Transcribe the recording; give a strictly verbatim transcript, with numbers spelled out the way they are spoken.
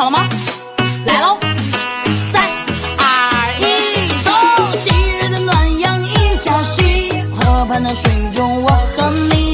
了吗？来喽！三二一，走！昔日的暖阳一小溪，河畔的水中我和你。